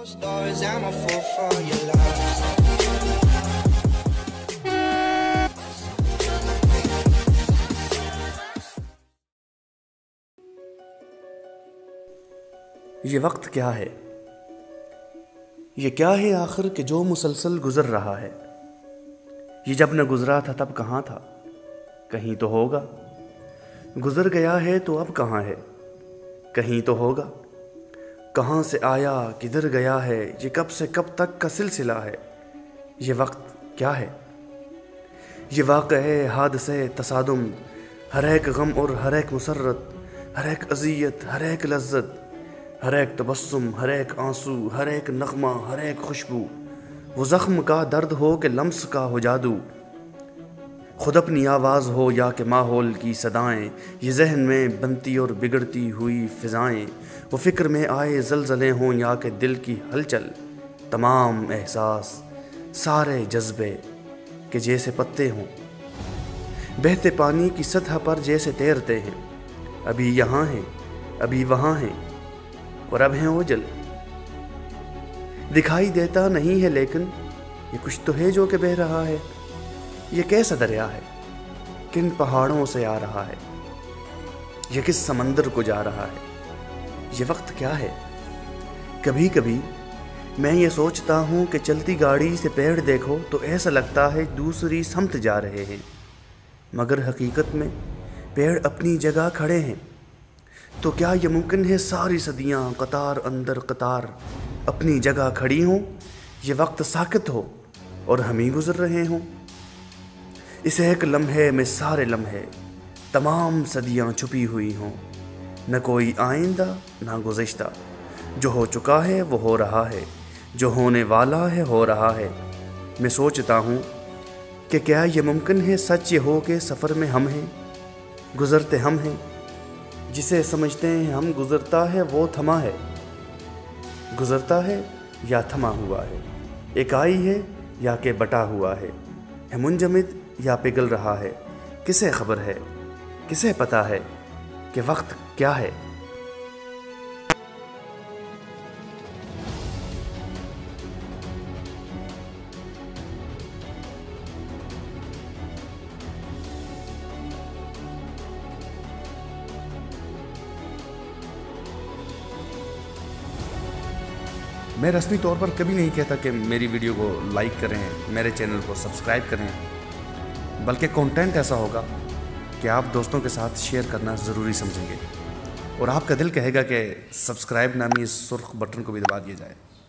Stories, I'm a fool for your love. یہ وقت کیا ہے؟ یہ کیا ہے آخر کہ جو مسلسل گزر رہا ہے؟ یہ جب نہ گزرا تھا تب کہاں تھا؟ کہیں تو ہوگا۔ گزر گیا ہے تو اب کہاں ہے؟ کہیں تو ہوگا۔ کہاں سے آیا کدھر گیا ہے، یہ کب سے کب تک کا سلسلہ ہے۔ یہ وقت کیا ہے؟ یہ واقع ہے حادثے تصادم، ہر ایک غم اور ہر ایک مسرت، ہر ایک اذیت، ہر ایک لذت، ہر ایک تبسم، ہر ایک آنسو، ہر ایک نغمہ، ہر ایک خوشبو، وہ زخم کا درد ہو کہ لمس کا ہو جادو، خود اپنی آواز ہو یا کہ ماحول کی صدائیں، یہ ذہن میں بنتی اور بگڑتی ہوئی فضائیں، وہ فکر میں آئے زلزلے ہوں یا کہ دل کی ہلچل، تمام احساس، سارے جذبے کہ جیسے پتے ہوں، بہتے پانی کی سطح پر جیسے تیرتے ہیں، ابھی یہاں ہیں، ابھی وہاں ہیں، اور اب ہیں اوجل۔ دکھائی دیتا نہیں ہے لیکن یہ کچھ تو ہے جو کہ بہہ رہا ہے۔ یہ کیسا دریا ہے؟ کن پہاڑوں سے آ رہا ہے؟ یہ کس سمندر کو جا رہا ہے؟ یہ وقت کیا ہے؟ کبھی کبھی میں یہ سوچتا ہوں کہ چلتی گاڑی سے پیڑ دیکھو تو ایسا لگتا ہے دوسری سمت جا رہے ہیں، مگر حقیقت میں پیڑ اپنی جگہ کھڑے ہیں۔ تو کیا یہ ممکن ہے ساری صدیاں قطار اندر قطار اپنی جگہ کھڑی ہوں، یہ وقت ساکت ہو اور ہم ہی گزر رہے ہوں؟ اس ایک لمحے میں سارے لمحے، تمام صدیاں چھپی ہوئی ہوں، نہ کوئی آئندہ نہ گزشتہ، جو ہو چکا ہے وہ ہو رہا ہے، جو ہونے والا ہے ہو رہا ہے۔ میں سوچتا ہوں کہ کیا یہ ممکن ہے سچ یہ ہو کہ سفر میں ہم ہیں، گزرتے ہم ہیں، جسے سمجھتے ہیں ہم گزرتا ہے وہ تھما ہے، گزرتا ہے یا تھما ہوا ہے، اکائی ہے یا کہ بٹا ہوا ہے منجمد یا پگھل رہا ہے، کسے خبر ہے، کسے پتہ ہے کہ وقت کیا ہے؟ میں رسمی طور پر کبھی نہیں کہتا کہ میری ویڈیو کو لائک کریں، میرے چینل کو سبسکرائب کریں، بلکہ کنٹینٹ ایسا ہوگا کہ آپ دوستوں کے ساتھ شیئر کرنا ضروری سمجھیں گے، اور آپ کا دل کہے گا کہ سبسکرائب نامی اس سرخ بٹن کو بھی دبا دیا جائے۔